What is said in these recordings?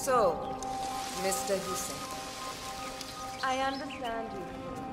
So, Mr. Hussein, I understand you.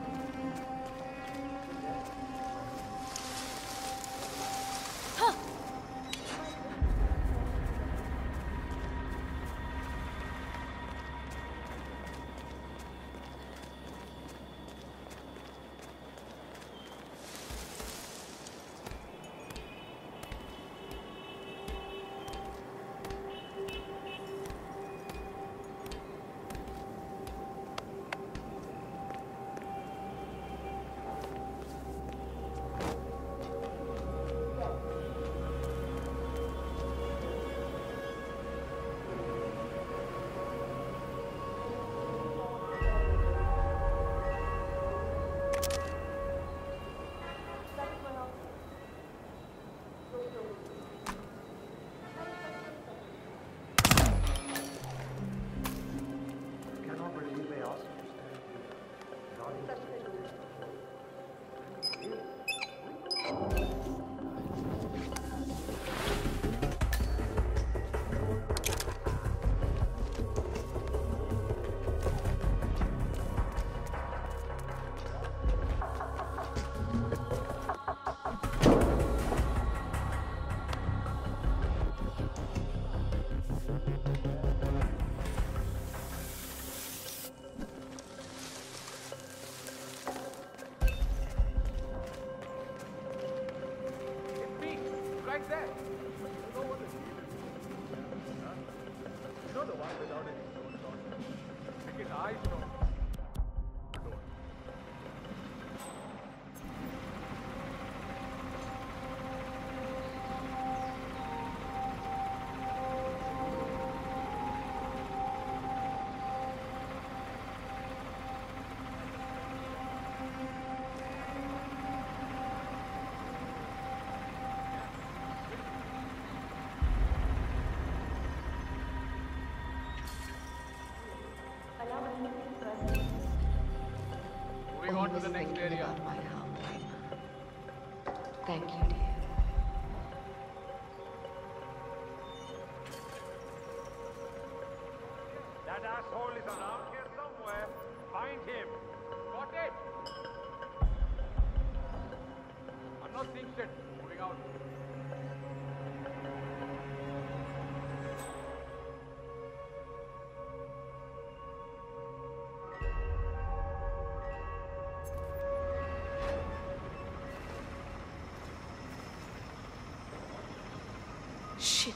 Moving on to the next area. My harm, Raima. Thank you, dear. That asshole is around here somewhere. Find him. Got it? I'm not seeing shit. Moving out. Shit.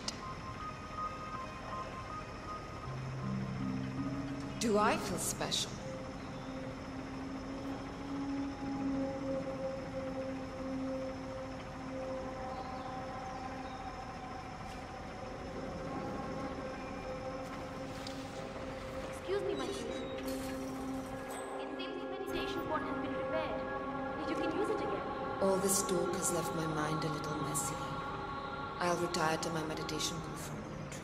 Do I feel special? Excuse me, my dear. It seems the meditation pot has been repaired. You can use it again. All this talk has left my mind a little messy. I'll retire to my meditation booth for a moment.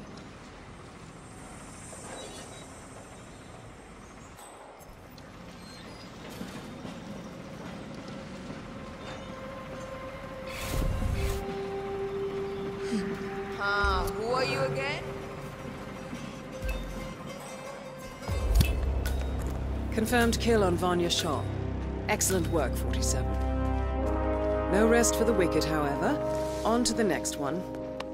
Who are you again? Confirmed kill on Vanya Shah. Excellent work, 47. No rest for the wicked, however. On to the next one.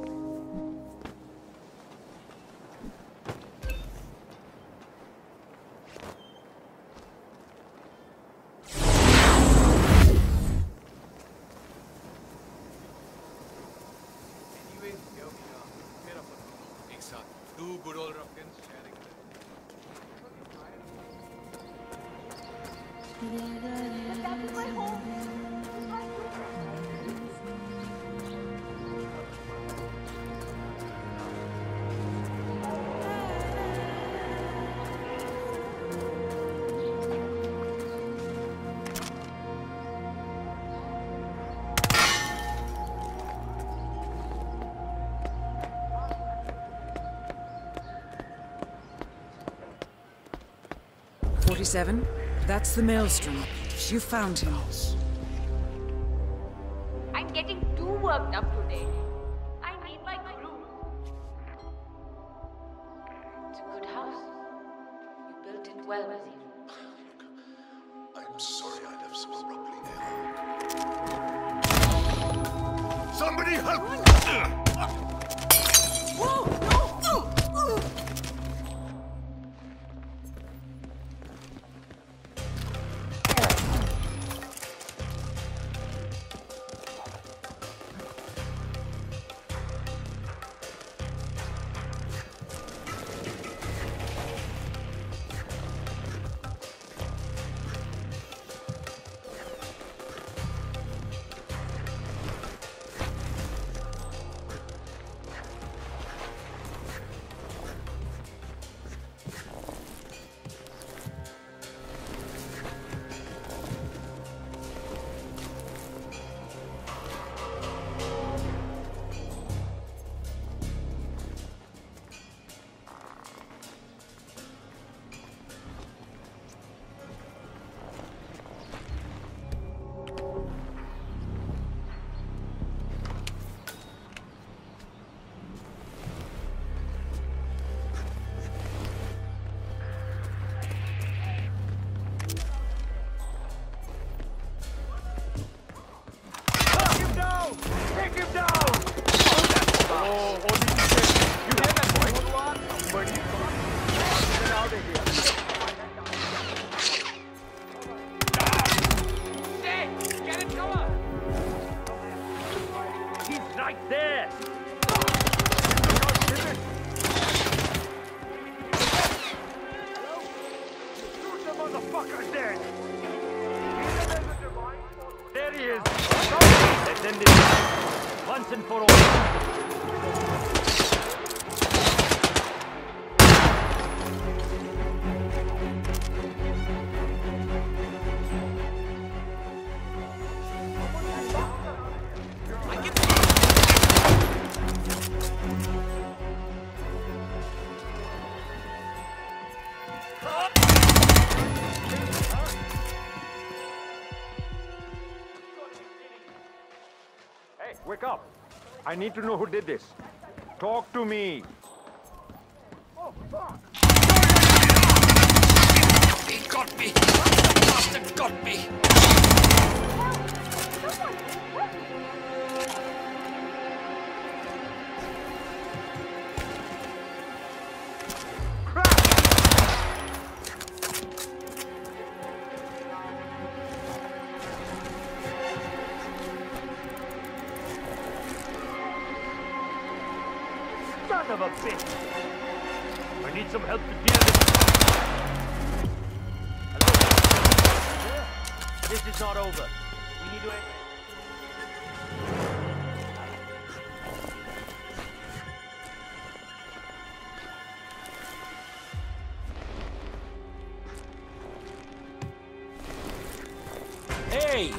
Anyways, here we are. Fair up. एक साथ. Two good old Ruffins sharing. That is my home. That's the Maelstrom. You found him. I'm getting too worked up today. I need my guru. It's a good well, Wazir. I'm sorry I left so abruptly, Nayla. Somebody help! There he is! Let's end this once and for all. Hey, wake up! I need to know who did this. Talk to me. Oh, fuck! He got me! The bastard got me! Son of a bitch! I need some help to deal with this. Hello? This is not over. We need to... Hey!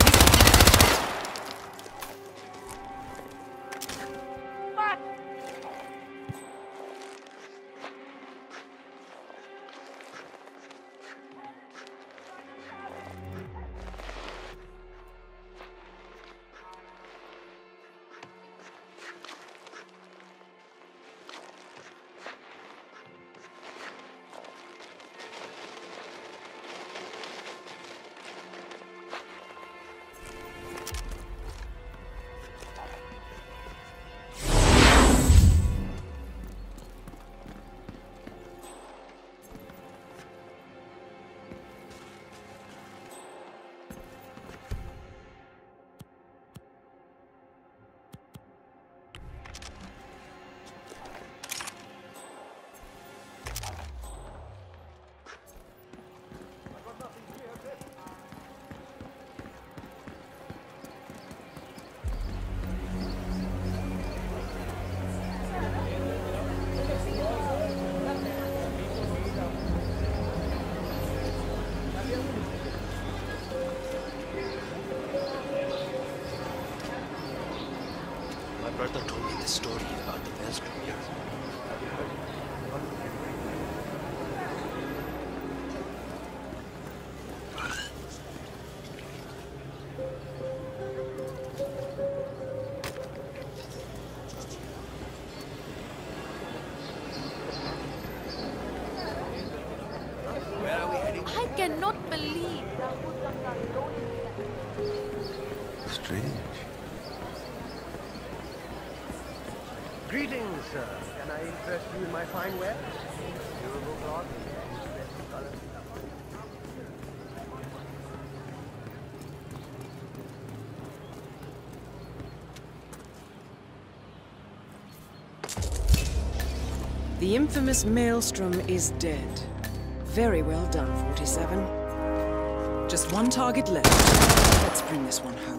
My brother told me the story about the Maelstrom here. Have you heard it? Strange. Greetings, sir. Can I interest you in my fine wares? Durable cloth, best color. The infamous Maelstrom is dead. Very well done, 47. Just one target left. Let's bring this one home.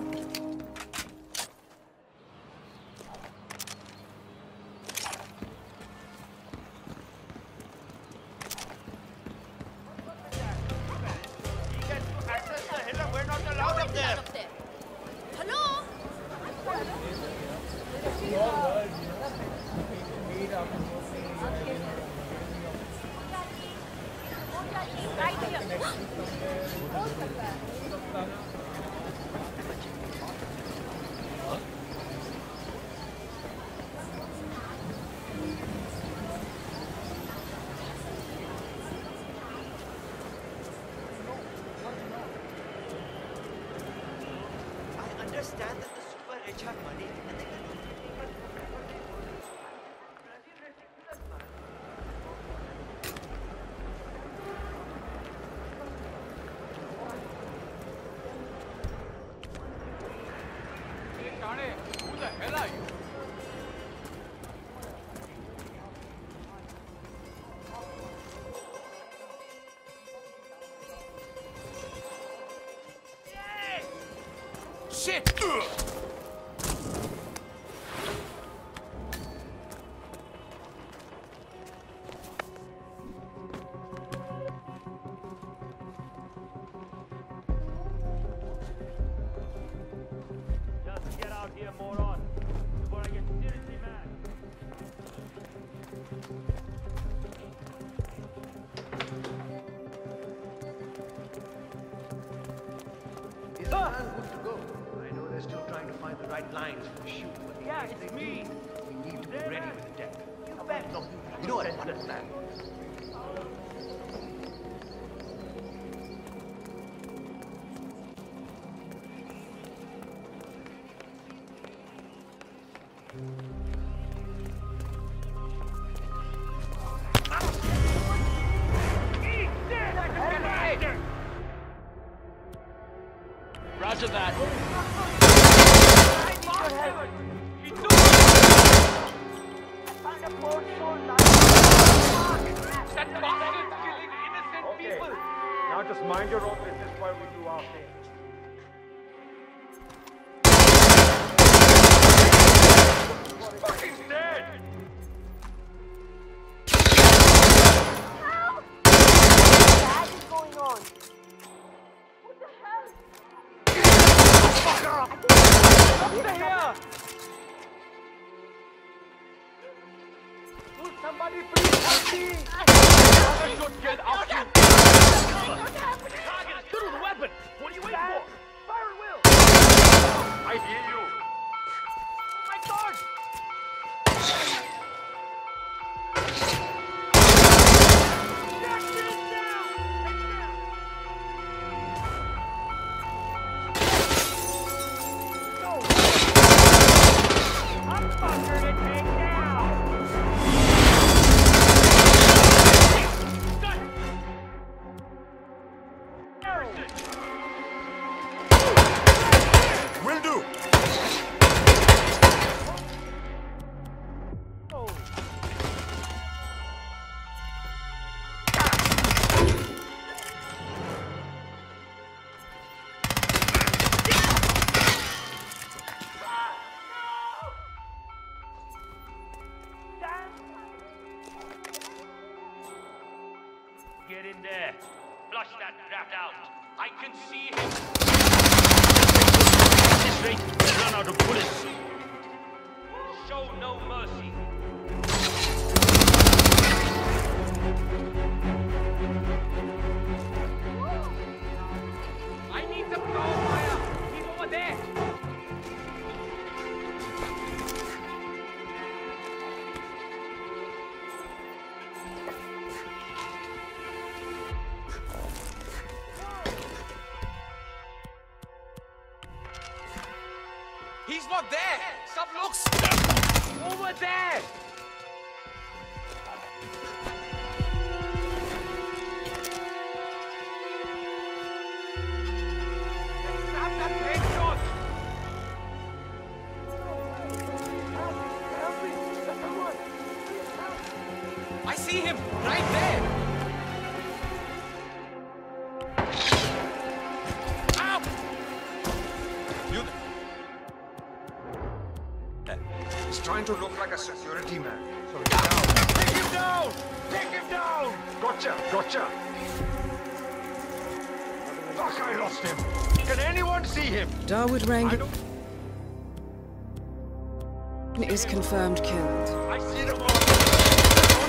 Understand that the super rich have money and they can Hey, Tane, who the hell are you? Shit! just get out here, moron, before I get seriously mad. Is the man good to go? I know they're still trying to find the right lines for the shoot, but yeah, it's me. We need to be ready with the deck. You bet. No, you know what? Understand. Roger that. That bastard's killing innocent people! Now just mind your own business while we do our thing. Fucking dead! What is going on? What the hell? Over here! Somebody please help me! I should get out you! Target is good with a weapon! What are you waiting for? Fire at will! I hear you. Oh my God! Will do. Get in there. Flush that rat out. I can see him. At this rate, we'll run out of bullets. Show no mercy. I need some cover fire! He's over there! Over there! Stop, looks! Over there! Stop that plane shot! Help me! Someone! I see him! Right there! Ow! You... He's trying to look like a security man. So get down. Take him down! Take him down! Gotcha! Gotcha! Fuck, I lost him! Can anyone see him? Dawood I Rangan don't... is confirmed killed. I see them all!